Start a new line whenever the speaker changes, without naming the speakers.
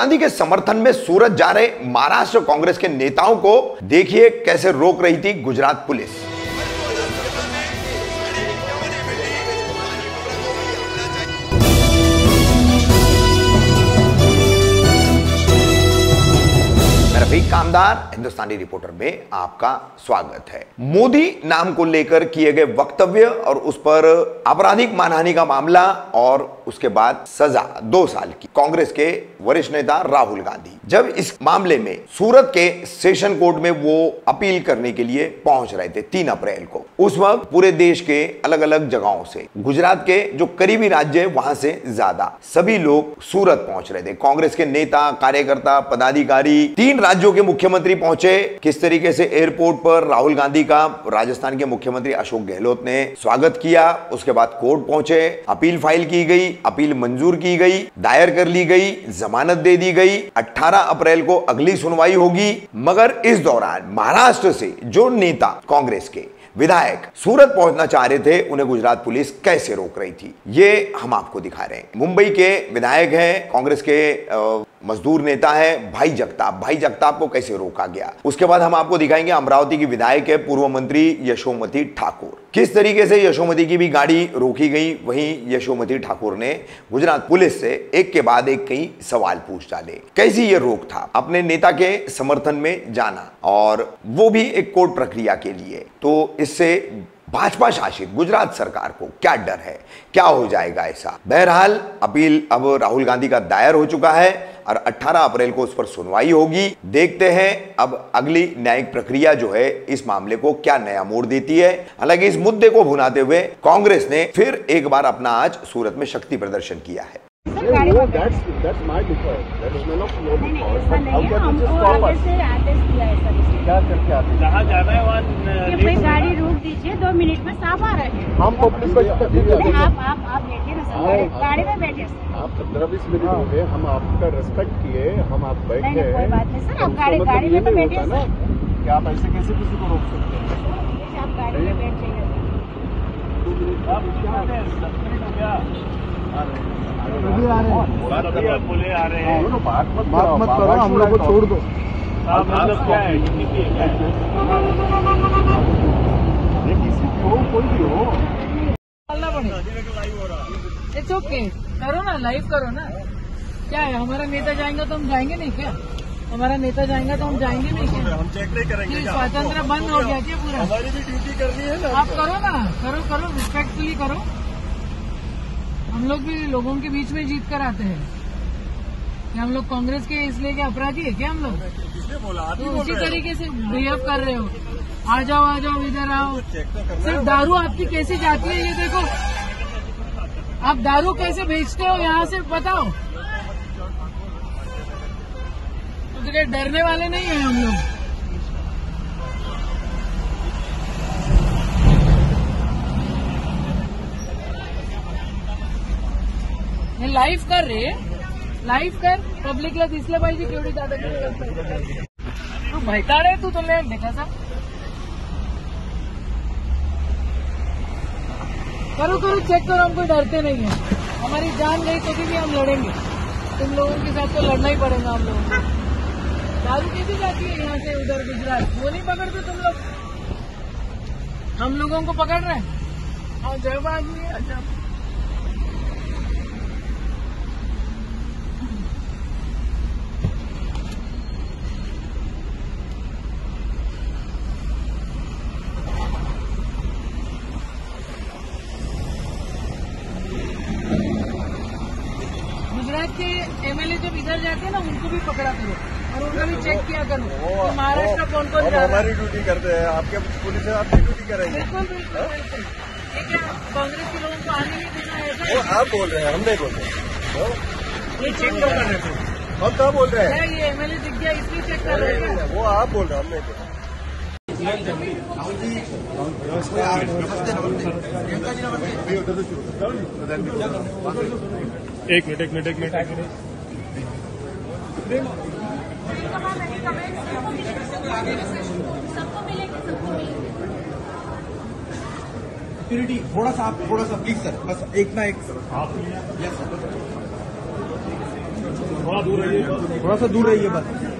गांधी के समर्थन में सूरत जा रहे महाराष्ट्र कांग्रेस के नेताओं को देखिए कैसे रोक रही थी गुजरात पुलिस। रफीक कामदार हिंदुस्तानी रिपोर्टर में आपका स्वागत है। मोदी नाम को लेकर किए गए वक्तव्य और उस पर आपराधिक मानहानि का मामला और उसके बाद सजा 2 साल की। कांग्रेस के वरिष्ठ नेता राहुल गांधी जब इस मामले में सूरत के सेशन कोर्ट में वो अपील करने के लिए पहुंच रहे थे 3 अप्रैल को, उस वक्त पूरे देश के अलग अलग जगहों से, गुजरात के जो करीबी राज्य है वहां से ज्यादा सभी लोग सूरत पहुंच रहे थे। कांग्रेस के नेता, कार्यकर्ता, पदाधिकारी, 3 राज्यों के मुख्यमंत्री पहुंचे। किस तरीके से एयरपोर्ट पर राहुल गांधी का राजस्थान के मुख्यमंत्री अशोक गहलोत ने स्वागत किया, उसके बाद कोर्ट पहुंचे, अपील फाइल की गई, अपील मंजूर की गई, दायर कर ली गई, जमानत दे दी गई। 18 अप्रैल को अगली सुनवाई होगी। मगर इस दौरान महाराष्ट्र से जो नेता कांग्रेस के विधायक सूरत पहुंचना चाह रहे थे, उन्हें गुजरात पुलिस कैसे रोक रही थी, ये हम आपको दिखा रहे हैं। मुंबई के विधायक हैं, कांग्रेस के मजदूर नेता है भाई जगताप। भाई जगताप को कैसे रोका गया, उसके बाद हम आपको दिखाएंगे। अमरावती की विधायक है पूर्व मंत्री यशोमती ठाकुर, किस तरीके से यशोमती की भी गाड़ी रोकी गई। वहीं यशोमती ठाकुर ने गुजरात पुलिस से एक के बाद एक कई सवाल पूछ डाले। कैसी ये रोक था अपने नेता के समर्थन में जाना, और वो भी एक कोर्ट प्रक्रिया के लिए। तो इससे भाजपा शासित गुजरात सरकार को क्या डर है, क्या हो जाएगा ऐसा। बहरहाल अपील अब राहुल गांधी का दायर हो चुका है और 18 अप्रैल को उस पर सुनवाई होगी। देखते हैं अब अगली न्यायिक प्रक्रिया जो है इस मामले को क्या नया मोड़ देती है। हालांकि इस मुद्दे को भुनाते हुए कांग्रेस ने फिर एक बार अपना आज सूरत में शक्ति प्रदर्शन किया है।
जहाँ जाना है वहाँ गाड़ी रोक दीजिए, 2 मिनट में साफ आ रहे हैं।
हम पब्लिक
आप बैठिए ना सर, गाड़ी में बैठे।
आप 15-20 मिनट हो गए, हम आपका रिस्पेक्ट किए, हम आप बैठ गए।
कोई बात नहीं सर, आप गाड़ी में तो बैठे ना।
क्या आप ऐसे कैसे किसी को रोक सकते हैं?
आप गाड़ी में बैठ जाइए।
बोले आ रहे हैं, बात मत करो, हम लोग को छोड़ दो। मतलब क्या है, किसी भी हो, कोई भी हो,
इट्स ओके, करो ना, लाइव करो ना। क्या है, हमारा नेता जाएंगे तो हम जाएंगे नहीं क्या? हमारा नेता जाएंगे तो हम जाएंगे नहीं क्या?
हम चेक नहीं करेंगे।
स्वातंत्र बंद हो गया क्या पूरा?
हमारी भी ड्यूटी करनी है ना।
आप करो ना, करो रिस्पेक्टफुली करो। हम लोग भी लोगों के बीच में जीत कर आते हैं। क्या हम लोग कांग्रेस के इसलिए क्या अपराधी है क्या हम लोग? तो उसी तरीके से बिहेव कर रहे हो। आ जाओ, इधर आओ। सिर्फ दारू आपकी कैसे जाती है ये देखो। आप दारू कैसे बेचते हो यहाँ से बताओ। तो डरने वाले नहीं है हम लोग। लाईव्ह कर रे, लाईव्ह कर. पब्लिकला दिसलं पाहिजे केवढी दादागिरी करतोय. तू भैताड आहे, तू तुला देखाचा करो चेक करो. हम कोई डरते नहीं है. हमारी जान गई तो भी हम लड़ेंगे. तुम लोगों के साथ तो लड़ना ही पड़ेगा हम लोगों को. दारू कैसे जाती है यहाँ से उधर गुजरात? वो नहीं पकड़ते तुम लोग, हम लोगों को पकड़ रहे हैं. और जब आदमी अच्छा गुजरात के एमएलए जब इधर जाते हैं ना, उनको भी पकड़ा करो और उनका भी चेक किया करो कि महाराष्ट्र कौन कौन जा रहा है.
हमारी ड्यूटी करते हैं, आपके पुलिस आपकी ड्यूटी करेंगे.
बिल्कुल. ये क्या कांग्रेस के लोगों को आने नहीं देना है?
वो आप बोल रहे हैं, हम नहीं बोल रहे.
ये चेक कर रहे थे.
हम कहाँ बोल रहे हैं?
ये एमएलए दिख गया इसलिए चेक कर रहे हैं.
वो आप बोल रहे हैं, हम नहीं बोल रहे.
एक मिनट
सिक्योरिटी थोड़ा सा प्लीज सर, बस एक ना एक सर. Yes sir.
थोड़ा सा दूर रहिए बस।